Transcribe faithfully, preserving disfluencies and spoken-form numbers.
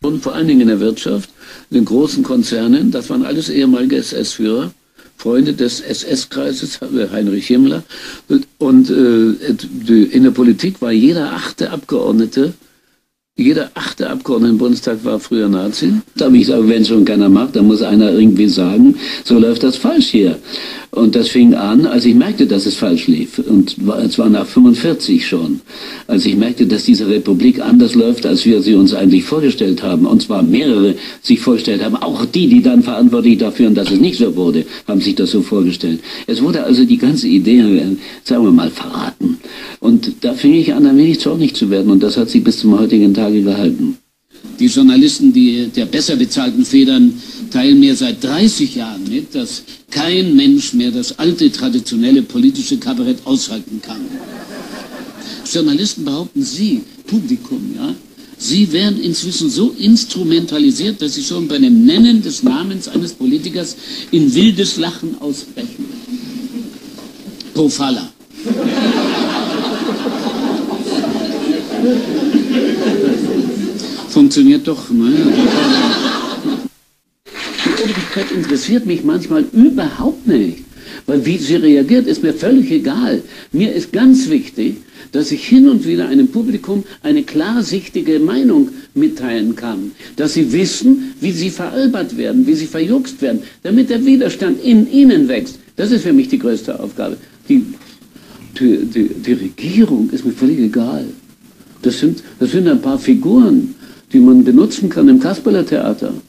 und vor allen Dingen in der Wirtschaft, in den großen Konzernen, das waren alles ehemalige S S-Führer, Freunde des S S-Kreises, Heinrich Himmler. Und äh, in der Politik war jeder achte Abgeordnete, jeder achte Abgeordnete im Bundestag war früher Nazi. Da habe ich gesagt, wenn es schon keiner macht, dann muss einer irgendwie sagen, so läuft das falsch hier. Und das fing an, als ich merkte, dass es falsch lief. Und es war nach fünfundvierzig schon, als ich merkte, dass diese Republik anders läuft, als wir sie uns eigentlich vorgestellt haben. Und zwar mehrere sich vorgestellt haben. Auch die, die dann verantwortlich dafür waren, dass es nicht so wurde, haben sich das so vorgestellt. Es wurde also die ganze Idee, sagen wir mal, verraten. Und da fing ich an, ein wenig zornig zu werden. Und das hat sich bis zum heutigen Tage gehalten. Die Journalisten, die der besser bezahlten Federn, teilen mir seit dreißig Jahren mit, dass kein Mensch mehr das alte, traditionelle politische Kabarett aushalten kann. Journalisten behaupten, Sie, Publikum, ja, Sie werden inzwischen so instrumentalisiert, dass Sie schon bei dem Nennen des Namens eines Politikers in wildes Lachen ausbrechen. Profala. Funktioniert doch, ne? Die Öffentlichkeit interessiert mich manchmal überhaupt nicht. Weil wie sie reagiert, ist mir völlig egal. Mir ist ganz wichtig, dass ich hin und wieder einem Publikum eine klarsichtige Meinung mitteilen kann. Dass sie wissen, wie sie veralbert werden, wie sie verjuckst werden, damit der Widerstand in ihnen wächst. Das ist für mich die größte Aufgabe. Die, die, die, die Regierung ist mir völlig egal. Das sind, das sind ein paar Figuren, die man benutzen kann im Kasperler Theater.